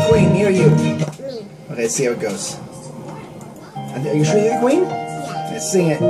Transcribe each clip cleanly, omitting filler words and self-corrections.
queen, me or you? Me. Okay, let's see how it goes. Are you sure you're the queen? Yeah. Let's sing it. I'm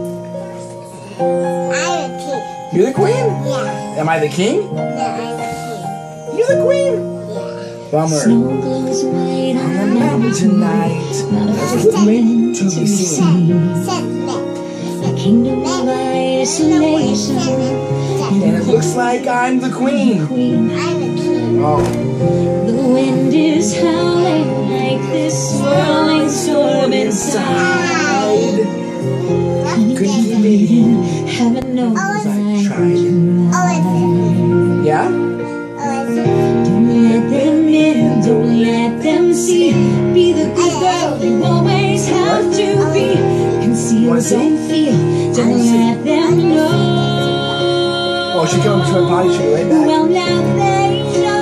a king. You're the queen? Yeah. Am I the king? No, I'm a king. You're the queen? Yeah. Bummer. Snow glows white On the mountain tonight. That's what's meant to be seen. a kingdom of isolation. And it looks like I'm the queen. I'm a king. Oh. The wind is howling like this swirling storm inside. Couldn't keep it in. Heaven knows I I tried. Yeah? Don't let them in, don't let them see. Be the good girl you always have to be. Conceal, don't feel, don't let them know. Oh, she came up to my potty, she right back. Well, now they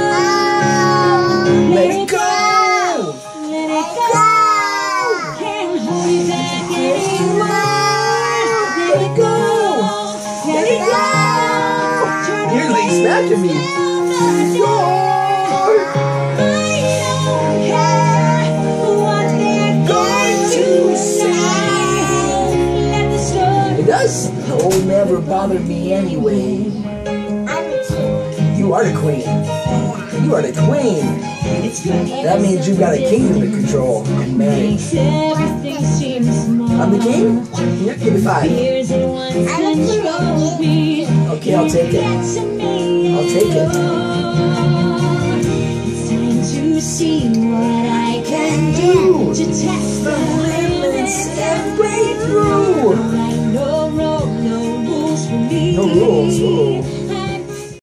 know. Let it go! Let it go. Can't hold it back anymore. Let it go. Let it go. You're like smacking me. I don't care what they're going to say. Let the story. It does. Oh, never bother me anyway. You are the queen. You are the queen. That means you got a kingdom to control and manage. Everything seems small. I'm the king? Yeah, give me 5. Fears that once controlled me. Okay, I'll take it. I'll take it. It's time to see what I can do to test the limits and break through. Like no road, no rules for me. No rules. Oh.